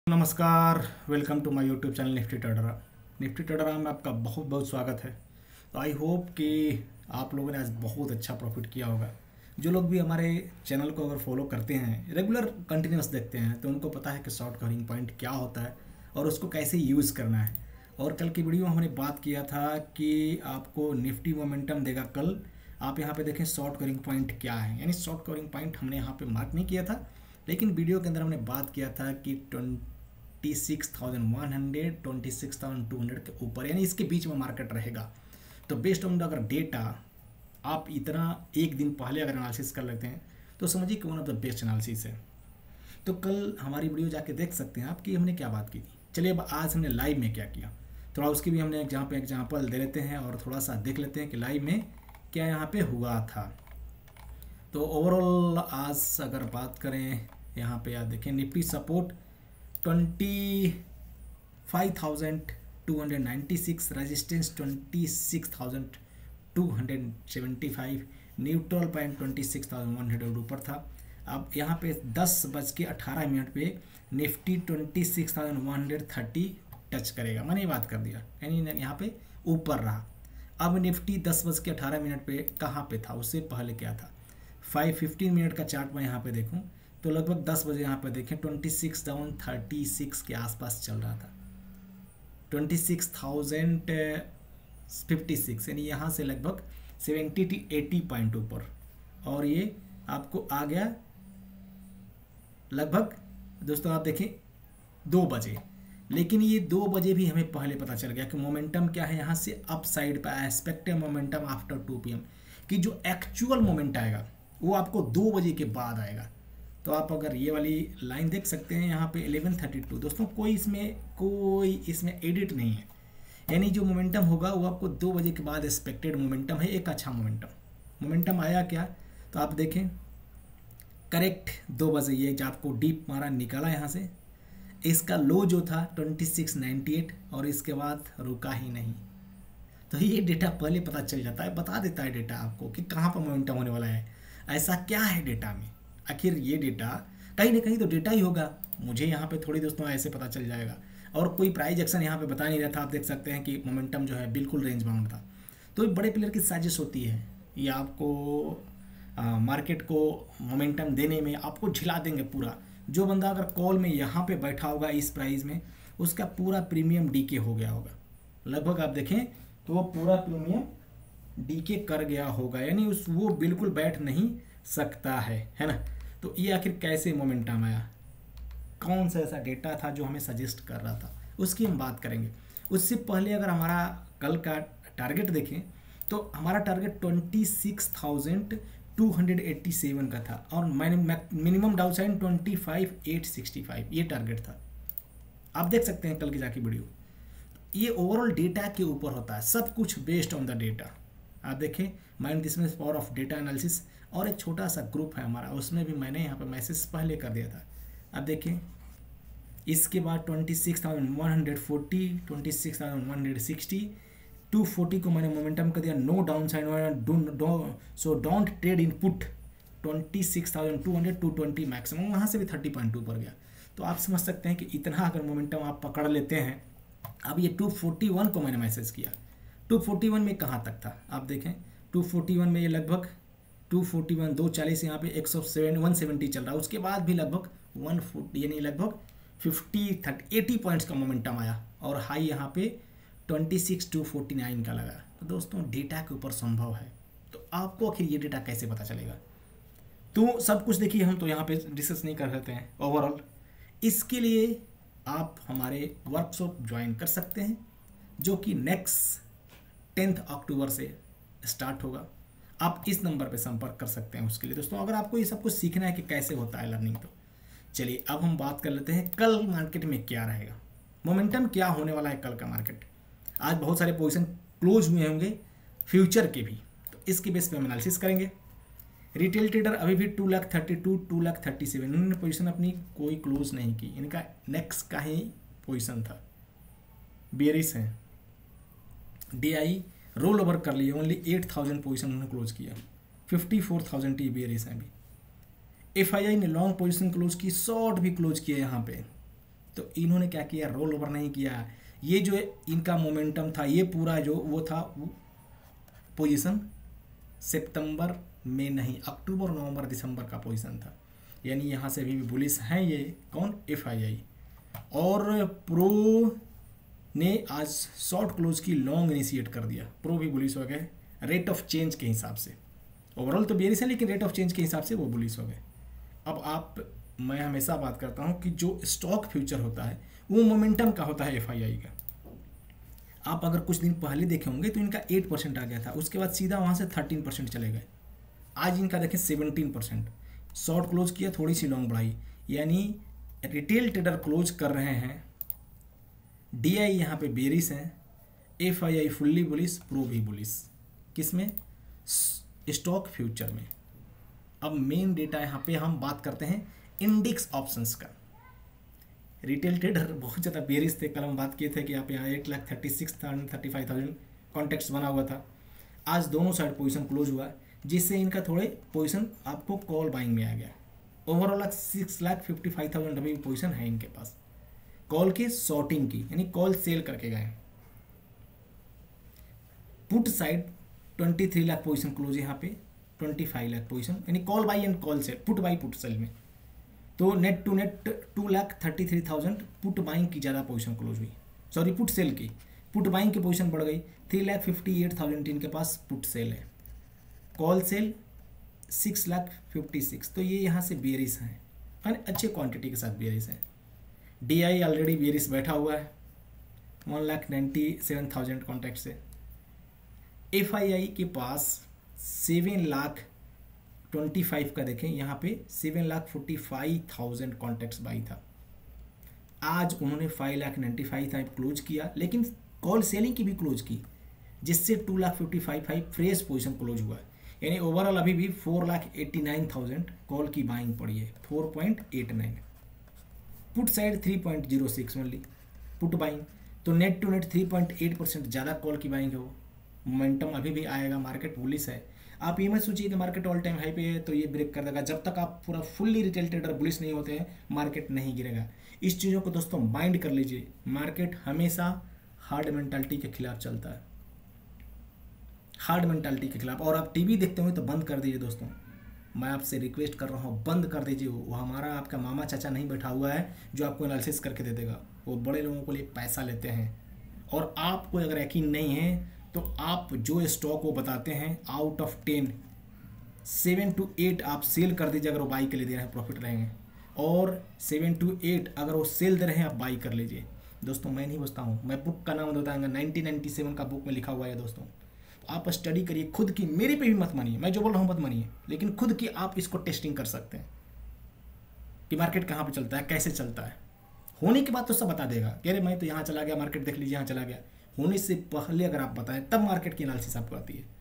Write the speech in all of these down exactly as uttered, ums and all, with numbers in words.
नमस्कार। Welcome to my YouTube channel Nifty trader. Nifty trader में आपका बहुत बहुत स्वागत है। तो आई होप कि आप लोगों ने आज बहुत अच्छा प्रॉफिट किया होगा। जो लोग भी हमारे चैनल को अगर फॉलो करते हैं, रेगुलर कंटिन्यूस देखते हैं, तो उनको पता है कि शॉर्ट कवरिंग पॉइंट क्या होता है और उसको कैसे यूज़ करना है। और कल की वीडियो में हमने बात किया था कि आपको निफ्टी मोमेंटम देगा कल। आप यहाँ पे देखें शॉर्ट कवरिंग पॉइंट क्या है, यानी शॉर्ट कवरिंग पॉइंट हमने यहाँ पे मार्क नहीं किया था, लेकिन वीडियो के अंदर हमने बात किया था कि twenty six thousand one hundred twenty six thousand two hundred के ऊपर, यानी इसके बीच में मार्केट रहेगा। तो बेस्ड ऑन अगर डेटा आप इतना एक दिन पहले अगर एनालिसिस कर लेते हैं तो समझिए कि one of the best analysis है। तो कल हमारी वीडियो जाके देख सकते हैं आप कि हमने क्या बात की थी। चलिए अब आज हमने लाइव में क्या किया, थोड़ा उसकी भी हमने जहाँ पे एग्जाम्पल दे लेते हैं और थोड़ा सा देख लेते हैं कि लाइव में क्या यहाँ पे हुआ था। तो ओवरऑल आज अगर बात करें यहाँ पे आप देखें Nifty support twenty five thousand two hundred ninety six, resistance twenty six thousand two hundred seventy five, neutral point twenty six thousand one hundred ऊपर था। अब यहाँ पे दस बज के अठारह मिनट पे Nifty twenty six thousand one hundred thirty touch करेगा, मैंने ये बात कर दिया, यानी यहाँ पे ऊपर रहा। अब निफ्टी दस बज के अठारह मिनट पे कहाँ पे था, उससे पहले क्या था। फाइव फिफ्टीन मिनट का चार्ट मैं यहाँ पे देखूँ तो लगभग दस बजे यहाँ पे देखें twenty six down thirty six के आसपास चल रहा था, twenty six thousand fifty six, यानी यहाँ से लगभग सेवेंटी टू एटी पॉइंट ऊपर, और ये आपको आ गया लगभग दोस्तों आप देखें दो बजे। लेकिन ये दो बजे भी हमें पहले पता चल गया कि मोमेंटम क्या है, यहाँ से अप साइड पर expected momentum after two P M, कि जो एक्चुअल मोमेंट आएगा वो आपको दो बजे के बाद आएगा। तो आप अगर ये वाली लाइन देख सकते हैं यहाँ पे इलेवन थर्टी टू, दोस्तों कोई इसमें कोई इसमें एडिट नहीं है, यानी जो मोमेंटम होगा वो आपको दो बजे के बाद एक्सपेक्टेड मोमेंटम है, एक अच्छा मोमेंटम। मोमेंटम आया क्या, तो आप देखें करेक्ट दो बजे ये जो आपको डीप मारा निकाला यहाँ से, इसका लो जो था ट्वेंटी सिक्स नाइन्टी एट, और इसके बाद रुका ही नहीं। तो ये डेटा पहले पता चल जाता है, बता देता है डेटा आपको कि कहाँ पर मोमेंटम होने वाला है। ऐसा क्या है डेटा में, आखिर ये डेटा कहीं ना कहीं तो डेटा ही होगा, मुझे यहाँ पे थोड़ी दोस्तों ऐसे पता चल जाएगा। और कोई प्राइस एक्शन यहाँ पे बता नहीं रहा था, आप देख सकते हैं कि मोमेंटम जो है बिल्कुल रेंज बाउंड था। तो बड़े प्लेयर की साजिश होती है, ये आपको आ, मार्केट को मोमेंटम देने में आपको झिला देंगे पूरा। जो बंदा अगर कॉल में यहाँ पे बैठा होगा इस प्राइस में, उसका पूरा प्रीमियम डीके हो गया होगा, लगभग आप देखें तो वो पूरा प्रीमियम डीके कर गया होगा, यानी उस वो बिल्कुल बैठ नहीं सकता है, है ना। तो ये आखिर कैसे मोमेंटम आया, कौन सा ऐसा डेटा था जो हमें सजेस्ट कर रहा था, उसकी हम बात करेंगे। उससे पहले अगर हमारा कल का टारगेट देखें तो हमारा target twenty six thousand two hundred eighty seven का था, और minimum downside twenty five eight sixty five ये टारगेट था। आप देख सकते हैं कल की जाके वीडियो, ये ओवरऑल डेटा के ऊपर होता है, सब कुछ बेस्ड ऑन द डेटा। आप देखें mind this means power of data analysis, और एक छोटा सा ग्रुप है हमारा, उसमें भी मैंने यहाँ पे मैसेज पहले कर दिया था। अब देखें इसके बाद twenty six thousand one hundred forty, twenty six thousand one hundred sixty, two forty को मैंने मोमेंटम कर दिया, no downside, so don't trade in put, twenty six thousand two hundred two twenty maximum, वहाँ से भी thirty point ऊपर गया। तो आप समझ सकते हैं कि इतना अगर मोमेंटम आप पकड़ लेते हैं। अब ये टू फोर्टी वन को मैंने मैसेज किया, टू फोर्टी वन में कहाँ तक था आप देखें, टू फोर्टी वन में ये लगभग टू फोर्टी वन दो चालीस यहाँ पे एक सौ सेवन वन सेवेंटी चल रहा है, उसके बाद भी लगभग वन फोर्टी यानी लगभग फिफ्टी थर्टी एटी पॉइंट्स का मोमेंटम आया, और हाई यहाँ पे twenty six two forty nine का लगा। तो दोस्तों डेटा के ऊपर संभव है, तो आपको आखिर ये डेटा कैसे पता चलेगा। तो सब कुछ देखिए, हम तो यहाँ पे डिस्कस नहीं कर सकते हैं ओवरऑल। इसके लिए आप हमारे वर्कशॉप ज्वाइन कर सकते हैं, जो कि नेक्स्ट टेंथ अक्टूबर से स्टार्ट होगा। आप इस नंबर पे संपर्क कर सकते हैं उसके लिए दोस्तों, अगर आपको ये सब कुछ सीखना है कि कैसे होता है लर्निंग। तो चलिए अब हम बात कर लेते हैं कल मार्केट में क्या रहेगा, मोमेंटम क्या होने वाला है कल का मार्केट। आज बहुत सारे पोजीशन क्लोज हुए होंगे फ्यूचर के भी, तो इसके बेस पे हम एनालिसिस करेंगे। रिटेल ट्रेडर अभी भी two lakh thirty two two lakh thirty seven उन्होंने पोजीशन अपनी कोई क्लोज नहीं की, इनका नेक्स्ट का ही पोजीशन था, बेरिस है। डी आई रोल ओवर कर लिए, ओनली एट थाउजेंड पोजिशन उन्होंने क्लोज किया, फिफ्टी फोर थाउजेंड टी बेरिस है अभी। एफ आई आई ने लॉन्ग पोजीशन क्लोज की, शॉर्ट भी क्लोज किया यहाँ पे, तो इन्होंने क्या किया, रोल ओवर नहीं किया। ये जो इनका मोमेंटम था ये पूरा जो वो था वो पोजीशन सितंबर में नहीं, अक्टूबर नवंबर दिसंबर का पोजीशन था, यानी यहाँ से भी, भी बुलिस हैं ये कौन, एफ आई आई। और प्रो ने आज शॉर्ट क्लोज की लॉन्ग इनिशिएट कर दिया, प्रो भी बुलिस हो गए रेट ऑफ चेंज के हिसाब से। ओवरऑल तो बेरिस है लेकिन रेट ऑफ चेंज के हिसाब से वो बुलिस हो गए। अब आप, मैं हमेशा बात करता हूँ कि जो स्टॉक फ्यूचर होता है वो मोमेंटम का होता है एफ आई आई का। आप अगर कुछ दिन पहले देखे होंगे तो इनका एट परसेंट आ गया था, उसके बाद सीधा वहाँ से थर्टीन परसेंट चले गए। आज इनका देखें सेवनटीन परसेंट, शॉर्ट क्लोज किया, थोड़ी सी लॉन्ग बढ़ाई, यानी रिटेल ट्रेडर क्लोज कर रहे हैं। डी आई यहाँ पे बेरिस हैं, F I I fully bullish, pro भी बुलिस। किसमें, स्टॉक फ्यूचर में। अब मेन डेटा यहाँ पे हम बात करते हैं इंडेक्स ऑप्शंस का। रिटेल ट्रेडर बहुत ज़्यादा बेरिस थे, कल हम बात किए थे कि आप यहाँ एक lakh thirty six thousand thirty five thousand contacts बना हुआ था। आज दोनों साइड पोजीशन क्लोज हुआ, जिससे इनका थोड़े पोजीशन आपको कॉल बाइंग में आ गया। Overall six lakh fifty five thousand अभी पोजीशन है इनके पास कॉल के शॉर्टिंग की, यानी कॉल सेल करके गए। Put side twenty three lakh position close यहाँ पे, ट्वेंटी फाइव लाख पोजीशन, यानी call buy and call sell, put buy put sell में। तो net to net two lakh thirty three thousand put buying की ज़्यादा पोजीशन क्लोज हुई, सॉरी पुट सेल की, put buying की पोजीशन बढ़ गई। Three lakh fifty eight thousand इनके पास पुट सेल है, call sell six lakh fifty six. तो ये यहाँ से बेरिस हैं, यानी अच्छे क्वांटिटी के साथ बेरिस हैं। डी आई ऑलरेडी बेरिस बैठा हुआ है, one lakh ninety seven thousand contact से। एफ आई आई के पास सेवन लाख ट्वेंटी फाइव का देखें यहाँ पे seven lakh forty five thousand contacts buy था। आज उन्होंने फाइव लाख नाइन्टी फाइव था क्लोज किया, लेकिन कॉल सेलिंग की भी क्लोज की, जिससे two lakh fifty five five fresh position close हुआ, यानी ओवरऑल अभी भी four lakh eighty nine thousand call की बाइंग पड़ी है, four point eight nine. Put side three point zero six only put buying, तो net to net three point eight percent ज़्यादा call की बाइंग है। वो मोमेंटम अभी भी आएगा, मार्केट बुलिश है। आप ये मत सोचिए कि मार्केट ऑल टाइम हाई पे है तो ये ब्रेक कर देगा। जब तक आप पूरा फुल्ली रिटेल ट्रेडर बुलिश नहीं होते हैं मार्केट नहीं गिरेगा। इस चीज़ों को दोस्तों माइंड कर लीजिए, मार्केट हमेशा हार्ड मेंटालिटी के खिलाफ चलता है, हार्ड मेंटालिटी के खिलाफ। और आप टीवी देखते हो तो बंद कर दीजिए दोस्तों, मैं आपसे रिक्वेस्ट कर रहा हूँ बंद कर दीजिए। वो हमारा आपका मामा चाचा नहीं बैठा हुआ है जो आपको एनालिसिस करके दे देगा, वो बड़े लोगों को लिए पैसा लेते हैं। और आपको अगर यकीन नहीं है तो आप जो स्टॉक वो बताते हैं out of ten seven to eight आप सेल कर दीजिए, अगर वो बाई के लिए दे रहे हैं प्रॉफिट रहेंगे, और सेवन टू एट अगर वो सेल दे रहे हैं आप बाई कर लीजिए। दोस्तों मैं नहीं बचता हूँ, मैं बुक का नाम बताऊंगा, नाइनटीन नाइन्टी सेवन का बुक में लिखा हुआ है दोस्तों। आप स्टडी करिए खुद की, मेरे पे भी मत मानिए, मैं जो बोल रहा हूँ मत मानिए, लेकिन खुद की आप इसको टेस्टिंग कर सकते हैं कि मार्केट कहाँ पे चलता है, कैसे चलता है। होने के बाद तो सब बता देगा कि अरे मैं तो यहाँ चला गया, मार्केट देख लीजिए यहाँ चला गया। होने से पहले अगर आप बताएं तब मार्केट की एनालिसिस आपको आती है।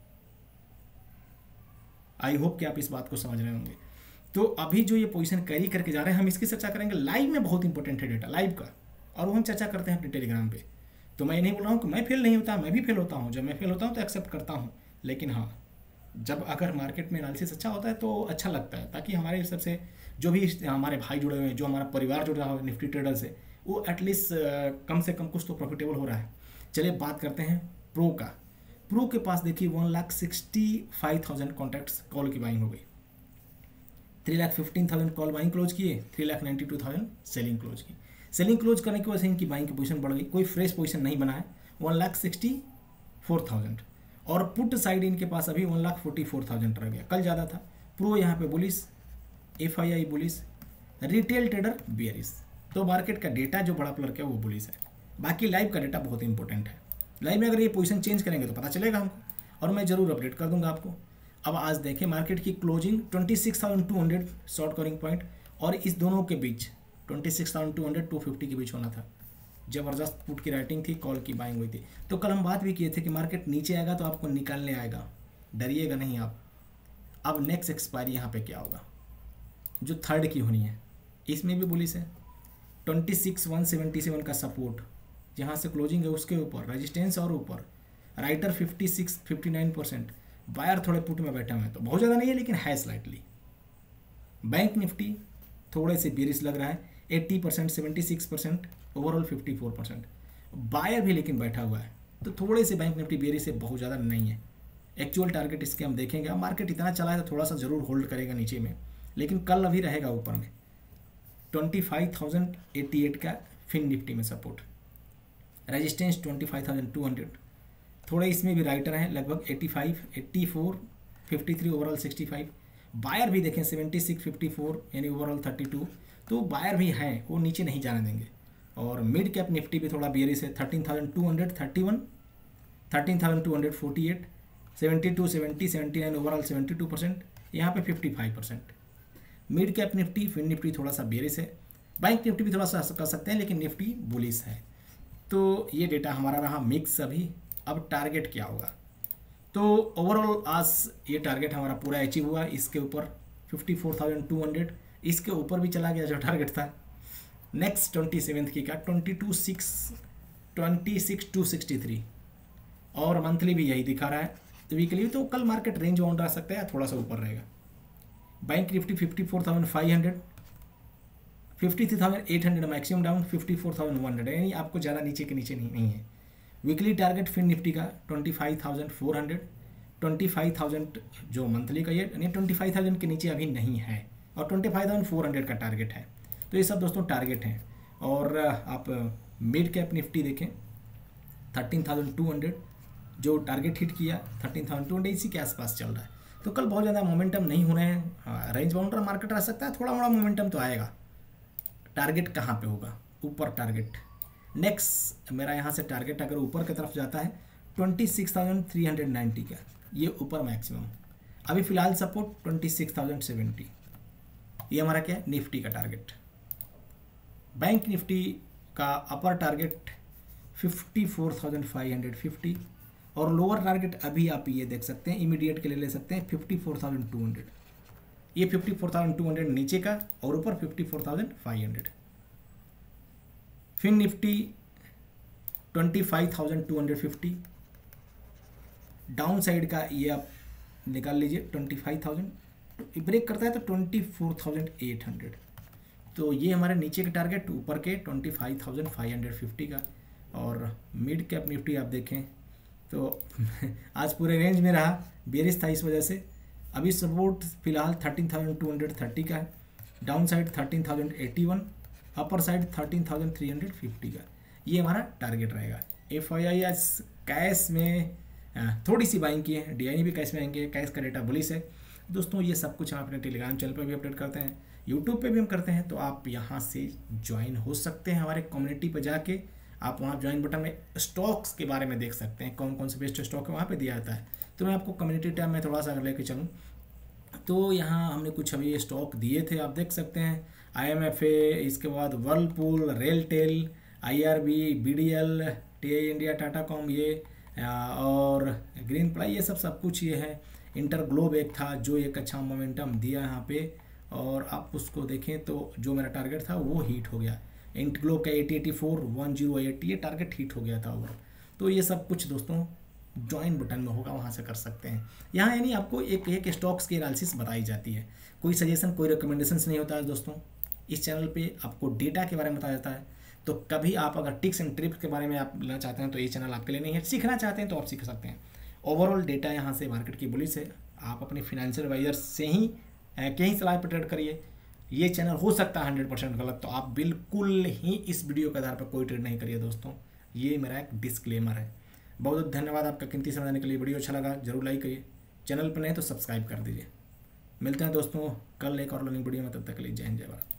आई होप कि आप इस बात को समझ रहे होंगे। तो अभी जो ये पोजीशन कैरी करके जा रहे हैं हम इसकी चर्चा करेंगे लाइव में, बहुत इंपॉर्टेंट है डेटा लाइव का, और वो हम चर्चा करते हैं अपने टेलीग्राम पे। तो मैं ये नहीं बोल रहा हूँ कि मैं फेल नहीं होता, मैं भी फेल होता हूँ, जब मैं फेल होता हूँ तो एक्सेप्ट करता हूँ, लेकिन हाँ जब अगर मार्केट में एनालिसिस अच्छा होता है तो अच्छा लगता है, ताकि हमारे सबसे जो भी हमारे भाई जुड़े हुए हैं, जो हमारा परिवार जुड़ा हुआ है निफ्टी ट्रेडर से, वो एटलीस्ट कम से कम कुछ तो प्रॉफिटेबल हो रहा है। चलिए बात करते हैं प्रो का। प्रो के पास देखिए one lakh sixty five thousand contacts call की बाइंग हो गई, three lakh fifteen thousand call buying close किए, three lakh ninety two thousand selling close की। सेलिंग क्लोज करने की वजह से इनकी बाइंग की पोजीशन बढ़ गई, कोई फ्रेश पोजीशन नहीं बना है, one lakh sixty four thousand. और पुट साइड इनके पास अभी one lakh forty four thousand रह गया, कल ज़्यादा था। प्रो यहाँ पे bullish, F I I bullish, retail trader bearish. तो मार्केट का डेटा जो बड़ा प्लेयर का वो बुलिस है, बाकी लाइव का डेटा बहुत इंपॉर्टेंट है। लाइव में अगर ये पोजीशन चेंज करेंगे तो पता चलेगा हमको, और मैं जरूर अपडेट कर दूंगा आपको। अब आज देखें मार्केट की closing twenty six thousand two hundred short covering point, और इस दोनों के बीच twenty six thousand two hundred to fifty के बीच होना था। जबरदस्त पुट की राइटिंग थी, कॉल की बाइंग हुई थी। तो कल हम बात भी किए थे कि मार्केट नीचे आएगा तो आपको निकालने आएगा, डरिएगा नहीं आप। अब नेक्स्ट एक्सपायरी यहाँ पे क्या होगा, जो थर्ड की होनी है, इसमें भी बुलिस है। Twenty six one seventy seven का सपोर्ट जहाँ से क्लोजिंग है उसके ऊपर, रेजिस्टेंस और ऊपर, writer fifty six fifty nine percent, buyer थोड़े पुट में बैठे हुए हैं, तो बहुत ज़्यादा नहीं है लेकिन है स्लाइटली। बैंक निफ्टी थोड़े से बेरिश लग रहा है, अस्सी percent, seventy six percent, overall fifty four percent. Buyer भी लेकिन बैठा हुआ है, तो थोड़े से बैंक निफ्टी बेरी से बहुत ज़्यादा नहीं है। एक्चुअल टारगेट इसके हम देखेंगे। अब मार्केट इतना चला है तो थोड़ा सा ज़रूर होल्ड करेगा नीचे में, लेकिन कल अभी रहेगा ऊपर में। Twenty five thousand eighty eight का फिन निफ्टी में support, resistance twenty five thousand two hundred. थोड़े इसमें भी राइटर हैं, लगभग eighty five, eighty four, fifty three, overall sixty five. Buyer भी देखें सेवेंटी सिक्स, फिफ्टी फोर, यानी ओवरऑल थर्टी टू। तो बायर भी हैं, वो नीचे नहीं जाने देंगे। और मिड कैप निफ्टी भी थोड़ा बियरिश है, thirteen thousand two hundred thirty one, thirteen thousand two hundred forty eight, seventy two, seventy, seventy nine, overall seventy two percent, यहाँ पे fifty five percent. Mid cap Nifty, Fin Nifty थोड़ा सा bearish है, bank Nifty भी थोड़ा सा कर सकते हैं, लेकिन निफ्टी बुलिश है। तो ये डेटा हमारा रहा मिक्स अभी। अब टारगेट क्या होगा, तो ओवरऑल आज ये टारगेट हमारा पूरा अचीव हुआ। इसके ऊपर fifty four thousand two hundred, इसके ऊपर भी चला गया जो टारगेट था। नेक्स्ट ट्वेंटी सेवेंथ की का twenty two six twenty six two sixty three, और मंथली भी यही दिखा रहा है। तो वीकली तो कल मार्केट रेंज बाउंड रह सकता है, थोड़ा सा ऊपर रहेगा। Bank Nifty fifty four thousand five hundred, fifty three thousand eight hundred maximum down, fifty four thousand one hundred, यानी आपको ज़्यादा नीचे के नीचे नहीं, नहीं है। वीकली टारगेट फिन निफ्टी का twenty five thousand four hundred, twenty five thousand जो मंथली का ये यानी ट्वेंटी फाइव थाउजेंड के नीचे अभी नहीं है, और twenty five thousand four hundred का टारगेट है। तो ये सब दोस्तों टारगेट हैं। और आप मिड कैप निफ्टी देखें, थर्टीन थाउजेंड टू हंड्रेड जो टारगेट हिट किया, थर्टीन थाउजेंड टू हंड्रेड इसी के आसपास चल रहा है। तो कल बहुत ज़्यादा मोमेंटम नहीं होने हैं, रेंज बाउंडर मार्केट रह सकता है, थोड़ा मोड़ा मोमेंटम तो आएगा। टारगेट कहाँ पे होगा, ऊपर टारगेट। नेक्स्ट मेरा यहाँ से टारगेट अगर ऊपर की तरफ जाता है twenty six thousand three hundred ninety का, ये ऊपर मैक्सिमम। अभी फिलहाल support twenty six thousand seventy, ये हमारा क्या है निफ्टी का टारगेट। बैंक निफ्टी का upper target fifty four thousand five hundred fifty, और लोअर टारगेट अभी आप ये देख सकते हैं इमीडिएट के लिए ले सकते हैं fifty four thousand two hundred. ये fifty four thousand two hundred नीचे का, और ऊपर fifty four thousand five hundred. Fin Nifty twenty five thousand two hundred fifty, down side का ये आप निकाल लीजिए ट्वेंटी फाइव थाउजेंड, ब्रेक करता है तो twenty four thousand eight hundred. तो ये हमारे नीचे के टारगेट, ऊपर के twenty five thousand five hundred fifty का। और मिड कैप निफ्टी आप देखें तो आज पूरे रेंज में रहा, बेरिश था इस वजह से। अभी सपोर्ट फिलहाल thirteen thousand two hundred thirty का है, down side thirteen thousand eighty one, upper side thirteen thousand three hundred fifty का। ये हमारा टारगेट रहेगा। एफ आई आई आज कैश में थोड़ी सी बाइंग की है, डी आई भी कैश में आएंगे, कैश का डेटा बुलिश है दोस्तों। ये सब कुछ हम अपने टेलीग्राम चैनल पर भी अपडेट करते हैं, यूट्यूब पे भी हम करते हैं। तो आप यहाँ से ज्वाइन हो सकते हैं हमारे कम्युनिटी पर जाके। आप वहाँ ज्वाइन बटन में स्टॉक्स के बारे में देख सकते हैं, कौन कौन से बेस्ट स्टॉक है वहाँ पे दिया जाता है। तो मैं आपको कम्युनिटी टैब में थोड़ा सा अगर लेके चलूँ तो यहाँ हमने कुछ अभी स्टॉक दिए थे, आप देख सकते हैं। आई एम एफ ए, इसके बाद Whirlpool, RailTel, I R B, B D L, T I India, Tata comm, ये और ग्रीन प्लाई, ये सब सब कुछ ये है। इंटर ग्लोब एक था जो एक अच्छा मोमेंटम दिया यहाँ पे, और आप उसको देखें तो जो मेरा टारगेट था वो हिट हो गया। इंट ग्लोब का eighty eighty four one zero eight, ये टारगेट हिट हो गया था ओवरऑल। तो ये सब कुछ दोस्तों ज्वाइन बटन में होगा, वहाँ से कर सकते हैं। यहाँ यानी आपको एक एक स्टॉक्स की एनालिसिस बताई जाती है, कोई सजेशन कोई रिकमेंडेशन नहीं होता है दोस्तों। इस चैनल पे आपको डेटा के बारे में बताया जाता है। तो कभी आप अगर टिप्स एंड ट्रिप्स के बारे में आप लेना चाहते हैं तो ये चैनल आपके लिए नहीं है। सीखना चाहते हैं तो आप सीख सकते हैं। ओवरऑल डेटा यहाँ से मार्केट की बुलिश है। आप अपने फिनेंशियल एडवाइजर से ही कहीं सलाह पर ट्रेड करिए। ये चैनल हो सकता है हंड्रेड परसेंट गलत, तो आप बिल्कुल ही इस वीडियो के आधार पर कोई ट्रेड नहीं करिए दोस्तों। ये मेरा एक डिस्क्लेमर है। बहुत बहुत धन्यवाद आपका कीमती समय देने के लिए। वीडियो अच्छा लगा जरूर लाइक करिए, चैनल पर नहीं तो सब्सक्राइब कर दीजिए। मिलते हैं दोस्तों कल एक और लर्निंग वीडियो में, तब तक के लिए जय हिंद जय भारत।